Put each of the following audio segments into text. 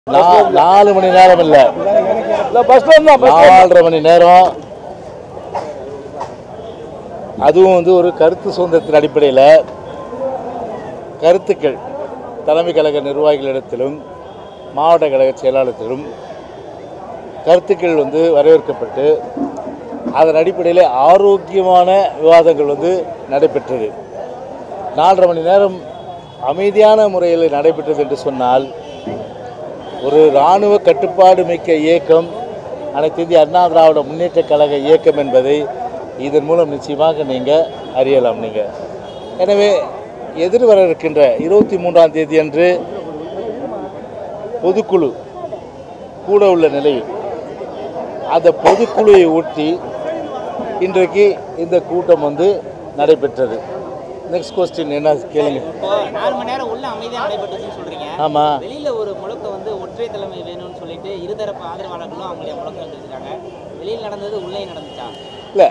4 மணி நேரம் இல்லை, 4.5 மணி நேரம். அதுவும் வந்து ஒரு கருத்து சுதந்திரத்தின் அடிப்படையில் கருத்துக்கள் தலைமை கழக நிர்வாகிகளிடத்திலும் மாவட்ட கழக செயலாளத்திலும் கருத்துக்கள் வந்து வரவேற்கப்பட்டு அதன் அடிப்படையில் ஆரோக்கியமான விவாதங்கள் வந்து நடைபெற்றது. 4.5 மணி நேரம் அமைதியான முறையில் நடைபெற்றது என்று சொன்னால் ஒரு இராணுவ கட்டுப்பாடு மிக்க இயக்கம் அனைத்து இந்திய அண்ணா திராவிட முன்னேற்ற கழக இயக்கம் என்பதை இதன் மூலம் நிச்சயமாக நீங்கள் அறியலாம். எனவே எதிர்வர இருக்கின்ற 23ஆம் தேதி அன்று பொதுக்குழு கூட உள்ள நிலையில் அந்த பொதுக்குழுவை ஒட்டி இன்றைக்கு இந்த கூட்டம் வந்து நடைபெற்றது. நெக்ஸ்ட் கொஸ்டின் என்ன கேளுங்க. 4 மணி நேரம் உள்ள அமைதியாக நடைபெற்றுன்னு சொல்றீங்க. ஆமா, வெளியில ஒரு முழக்க வந்து ஒற்றை தலைமை வேணும்னு சொல்லிட்டு இருதரப்பு ஆதரவாளர்களும் அவங்களுடைய முழக்கம் வச்சிருக்காங்க. வெளியில் நடந்தது உள்ளே நடந்துச்சா? இல்லை,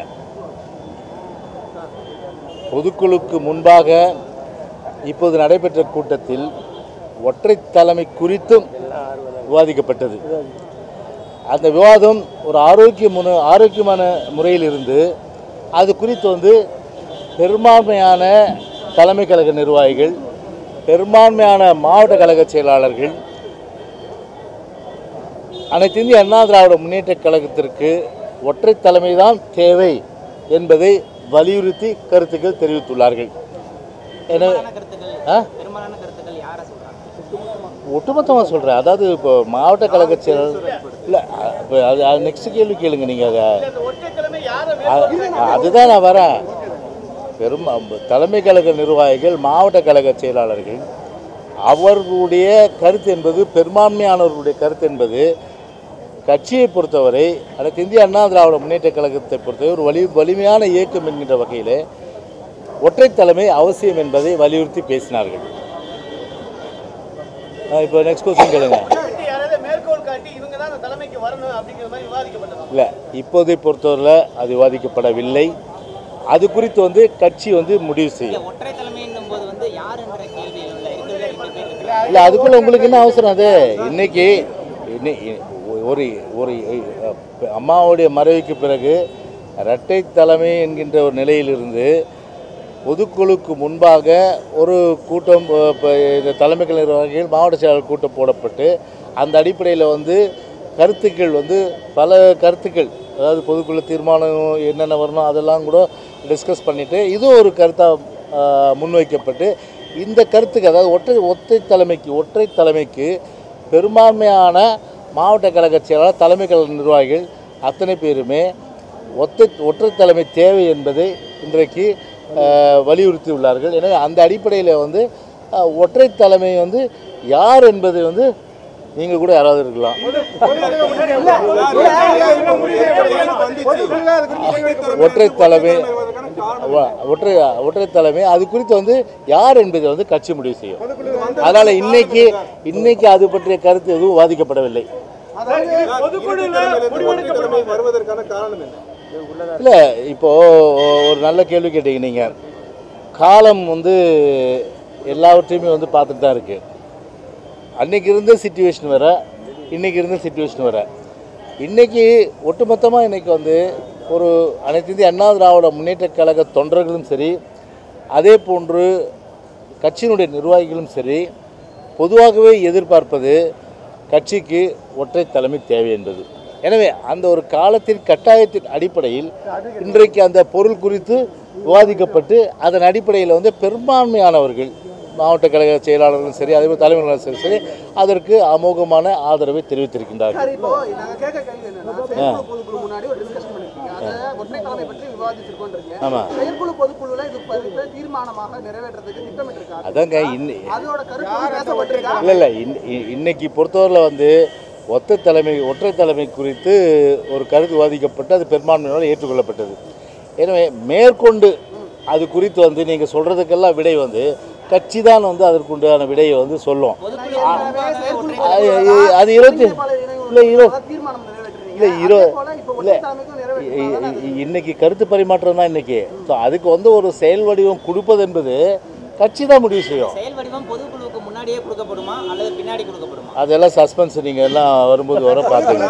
பொதுக்குழுக்கு முன்பாக இப்போது நடைபெற்ற கூட்டத்தில் ஒற்றை தலைமை குறித்தும் விவாதிக்கப்பட்டது. அந்த விவாதம் ஒரு ஆரோக்கியமான முறையில் இருந்து அது குறித்து வந்து பெரும்பான்மையான தலைமை கழக நிர்வாகிகள், பெரும்பான்மையான மாவட்ட கழக செயலாளர்கள் அனைத்து இந்திய அண்ணா திராவிட முன்னேற்ற கழகத்திற்கு ஒற்றை தலைமை தான் தேவை என்பதை வலியுறுத்தி கருத்துக்கள் தெரிவித்துள்ளார்கள். ஒட்டுமொத்தமாக சொல்கிறேன். அதாவது இப்போ மாவட்ட கழக செயலாளர் இல்லை, இப்போ அது நெக்ஸ்ட் கேள்வி கேளுங்க நீங்கள். அதுதான் நான் வரேன். தலைமை கழக நிர்வாகிகள், மாவட்ட கழக செயலாளர்கள் அவர்களுடைய கருத்து என்பது, பெரும்பான்மையானவர்களுடைய கருத்து என்பது கட்சியை பொறுத்தவரை அனைத்து இந்திய அண்ணா திராவிட முன்னேற்ற கழகத்தை பொறுத்தவரை ஒரு வலிமையான இயக்கம் என்கின்ற வகையில் ஒற்றை தலைமை அவசியம் என்பதை வலியுறுத்தி பேசினார்கள். இப்போ நெக்ஸ்ட் கொஸ்டின் கேளுங்க. இல்லை, இப்போதை பொறுத்தவரையில் அது விவாதிக்கப்படவில்லை. அது குறித்து வந்து கட்சி வந்து முடிவு செய்யும். இல்லை, அதுக்குள்ள உங்களுக்கு என்ன அவசரம்? அது இன்னைக்கு ஒரு அம்மாவுடைய மறைவுக்கு பிறகு இரட்டை தலைமை என்கின்ற ஒரு நிலையிலிருந்து பொதுக்குழுக்கு முன்பாக ஒரு கூட்டம், இந்த தலைமை கழக நிர்வாகிகள் மாவட்ட செயலாளர் கூட்டம் போடப்பட்டு அந்த அடிப்படையில் வந்து கருத்துக்கள் வந்து பல கருத்துக்கள், அதாவது பொதுக்குழு தீர்மானம் என்னென்ன வரணும் அதெல்லாம் கூட டிஸ்கஸ் பண்ணிவிட்டு இது ஒரு கருத்தாக முன்வைக்கப்பட்டு இந்த கருத்துக்கு, அதாவது ஒற்றை தலைமைக்கு பெரும்பான்மையான மாவட்ட கழக செயலாளர், தலைமை கழக நிர்வாகிகள் அத்தனை பேருமே ஒற்றை தலைமை தேவை என்பதை இன்றைக்கு வலியுறுத்தி உள்ளார்கள். எனவே அந்த அடிப்படையில் வந்து ஒற்றை தலைமை வந்து யார் என்பதை வந்து நீங்கள் கூட யாராவது இருக்கலாம். ஒற்றை தலைமை அது குறித்து வந்து யார் என்பதை வந்து கட்சி முடிவு செய்யும். அதனால் இன்னைக்கு அது பற்றிய கருத்து எதுவும் வாதிக்கப்படவில்லை. இல்லை, இப்போது ஒரு நல்ல கேள்வி கேட்டீங்க நீங்கள். காலம் வந்து எல்லாவற்றையுமே வந்து பார்த்துட்டு தான் இருக்குது. அன்றைக்கி இருந்த சிச்சுவேஷன் வேறு, இன்றைக்கி இருந்த சிச்சுவேஷன் வேறு. இன்றைக்கி ஒட்டுமொத்தமாக இன்றைக்கி வந்து ஒரு அனைத்து இந்திய அண்ணா திராவிட முன்னேற்ற கழக தொண்டர்களும் சரி, அதே போன்று கட்சியினுடைய நிர்வாகிகளும் சரி, பொதுவாகவே எதிர்பார்ப்பது கட்சிக்கு ஒற்றை தலைமை தேவை என்பது. எனவே அந்த ஒரு காலத்தின் கட்டாயத்தின் அடிப்படையில் இன்றைக்கு அந்த பொருள் குறித்து விவாதிக்கப்பட்டு அதன் அடிப்படையில் வந்து பெரும்பான்மையானவர்கள், மாவட்ட கழக செயலாளர்களும் சரி, அதே மாதிரி தலைவர்களும் சரி அதற்கு அமோகமான ஆதரவை தெரிவித்திருக்கின்றார்கள். அதாங்க இல்லை, இன்னைக்கு பொறுத்தவரையில் வந்து ஒற்றை தலைமை குறித்து ஒரு கருத்து விவாதிக்கப்பட்டு அது பெரும்பான்மையினால் ஏற்றுக்கொள்ளப்பட்டது. எனவே மேற்கொண்டு அது குறித்து வந்து நீங்கள் சொல்கிறதுக்கெல்லாம் விடை வந்து கட்சி தான் வந்து அதற்குண்டான விடையை வந்து சொல்லும். அது இன்னைக்கு கருத்து பரிமாற்றம் தான் இன்னைக்கு. ஸோ அதுக்கு வந்து ஒரு செயல் வடிவம் கொடுப்பது என்பது கட்சி தான் முடிவு செய்யும். செயல் வடிவம் பொதுக்குழுவுக்கு முன்னாடியே கொடுக்கப்படுமா அல்லது பின்னாடி கொடுக்கப்படுமா? அதெல்லாம் சஸ்பென்ஸ், நீங்கள் எல்லாம் வரும்போது வர பார்த்துங்க.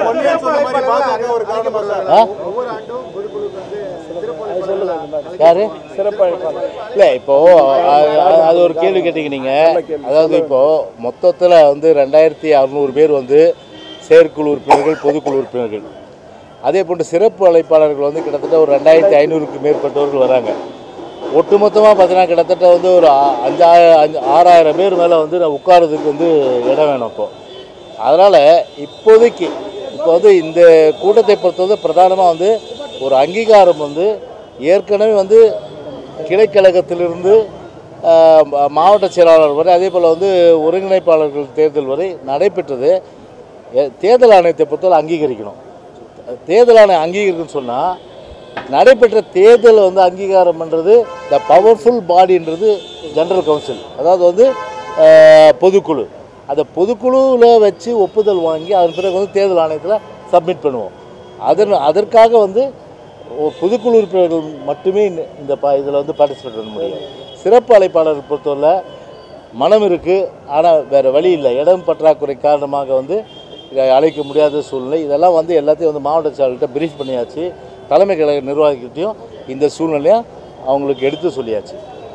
யாரு இல்லை இப்போ அது ஒரு கேள்வி கேட்டீங்க நீங்கள். அதாவது இப்போ மொத்தத்தில் வந்து 2600 பேர் வந்து செயற்குழு உறுப்பினர்கள், பொதுக்குழு உறுப்பினர்கள். அதே போன்று சிறப்பு அழைப்பாளர்கள் வந்து கிட்டத்தட்ட ஒரு 2500க்கு மேற்பட்டவர்கள் வராங்க. ஒட்டுமொத்தமாக பார்த்தீங்கன்னா கிட்டத்தட்ட வந்து ஒரு 6000 பேர் மேலே வந்து நான் உட்காரதுக்கு வந்து இடம் வேணும். இப்போது அதனால் இப்போதைக்கு இப்போ வந்து இந்த கூட்டத்தை பொறுத்தவரை பிரதானமாக வந்து ஒரு அங்கீகாரம் வந்து ஏற்கனவே வந்து கிளைக்கழகத்திலிருந்து மாவட்ட செயலாளர் வரை, அதே போல் வந்து ஒருங்கிணைப்பாளர்கள் தேர்தல் வரை நடைபெற்றது. தேர்தல் ஆணையத்தை பொறுத்தவரை அங்கீகரிக்கணும். தேர்தல் ஆணையம் அங்கீகரிக்கணும்னு சொன்னால் நடைபெற்ற தேர்தல் வந்து அங்கீகாரம் பண்ணுறது த பவர்ஃபுல் பாடின்றது ஜெனரல் கவுன்சில், அதாவது வந்து பொதுக்குழு. அந்த பொதுக்குழுவில் வச்சு ஒப்புதல் வாங்கி அதன் பிறகு வந்து தேர்தல் ஆணையத்தில் சப்மிட் பண்ணுவோம். அதற்காக வந்து பொதுக்குழு உறுப்பினர்கள் மட்டுமே இந்த இதில் வந்து பார்ட்டிசிபேட் பண்ண முடியும். சிறப்பு அழைப்பாளர் பொறுத்தவரை மனம் இருக்குது, ஆனால் வேறு வழி இல்லை. இடம் பற்றாக்குறை காரணமாக வந்து இதை அழைக்க முடியாத சூழ்நிலை. இதெல்லாம் வந்து எல்லாத்தையும் வந்து மாவட்ட செயலாளர்கிட்ட பிரீஃப் பண்ணியாச்சு. தலைமை கழக நிர்வாகிகிட்டையும் இந்த சூழ்நிலையை அவங்களுக்கு எடுத்து சொல்லியாச்சு.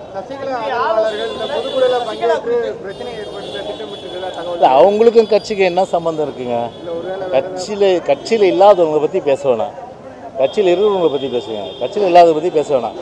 அவங்களுக்கும் கட்சிக்கு என்ன சம்பந்தம் இருக்குங்க? கட்சியில் இல்லாதவங்களை பற்றி பேச வேணாம், கட்சியில் இருக்கிறவங்களை பற்றி பேசுங்க. கட்சியில் இல்லாதவங்களை பற்றி பேச வேணாம்.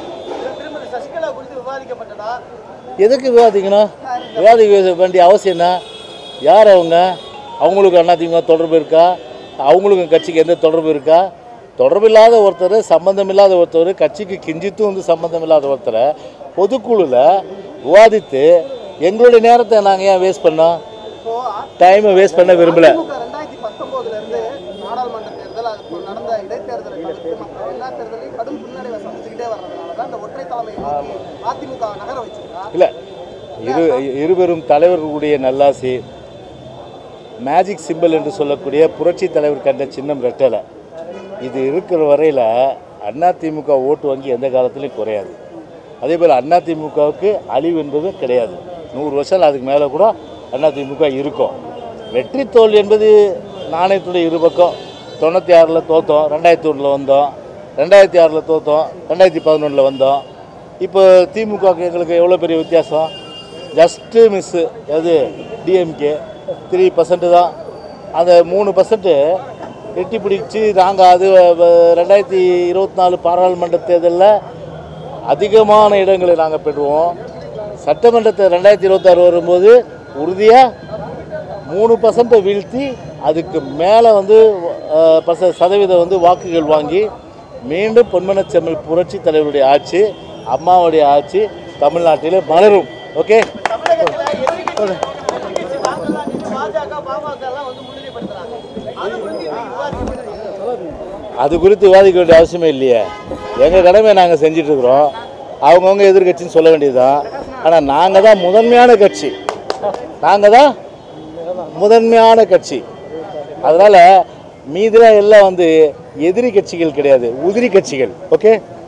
எதுக்கு விவாதிக்கணும்? விவாதிக்க வேண்டிய அவசியம் என்ன? யார் அவங்க? அவங்களுக்கு அதிமுக தொடர்பு இருக்கா? அவங்களுக்கும் கட்சிக்கு எந்த தொடர்பு இருக்கா? தொடர்பு இல்லாத ஒருத்தர், சம்பந்தம் இல்லாத ஒருத்தர், கட்சிக்கு கிஞ்சித்தும் வந்து சம்பந்தம் இல்லாத ஒருத்தரை பொதுக்குழுவில் விவாதித்து எங்களுடைய நேரத்தை நாங்கள் ஏன் வேஸ்ட் பண்ணோம்? டைமை வேஸ்ட் பண்ண விரும்பலை. 2019 நாடாளுமன்ற தேர்தல் நடந்த இடைத்தேர்தலை எல்லா தேர்தலையும் கடும் பின்னடைவை சந்திச்சுக்கிட்டே வர்றதுனால தான் இந்த ஒற்றை தலைமை அதிமுக நகர வச்சிருக்கா. இல்லை, இருவரும் தலைவர்களுடைய நல்லாசி, மேஜிக் சிம்பிள் என்று சொல்லக்கூடிய புரட்சி தலைவர் கண்ட சின்னம் ரெட்டலை, இது இருக்கிற வரையில் அதிமுக ஓட்டு வங்கி எந்த காலத்துலையும் குறையாது. அதே போல் அதிமுகவுக்கு அழிவு என்பதும் கிடையாது. 100 வருஷம் அதுக்கு மேலே கூட அதிமுக இருக்கும். வெற்றி தோல்வி என்பது நாணயத்துடைய இருபக்கம். 96 தோற்றோம், 2001 வந்தோம், 2006 தோற்றோம், 2011 வந்தோம். இப்போ திமுகவுக்கு எங்களுக்கு எவ்வளோ பெரிய வித்தியாசம்? Just miss. எது? டிஎம்கே 3% தான். அந்த 3% எட்டி பிடிச்சி நாங்கள் அது 2024 பாராளுமன்ற தேர்தலில் அதிகமான இடங்களை நாங்கள் பெறுவோம். சட்டமன்றத்தை 2026 வரும்போது உறுதியாக 3% வீழ்த்தி அதுக்கு மேலே வந்து சதவீதம் வந்து வாக்குகள் வாங்கி மீண்டும் பொன்மனச்செம்மல் புரட்சி தலைவருடைய ஆட்சி, அம்மாவுடைய ஆட்சி தமிழ்நாட்டிலே மலரும். ஓகே, அது குறித்து விவாதிக்க வேண்டிய அவசியமே இல்லையே. எங்கள் கடமையை நாங்கள் செஞ்சிட்ருக்குறோம். அவங்கவுங்க எதிர்கட்சின்னு சொல்ல வேண்டியது தான். ஆனால் நாங்கள் தான் முதன்மையான கட்சி, நாங்கள் தான் முதன்மையான கட்சி. அதனால் மீதிலாம் எல்லாம் வந்து எதிரி கட்சிகள் கிடையாது, உதிரி கட்சிகள். ஓகே.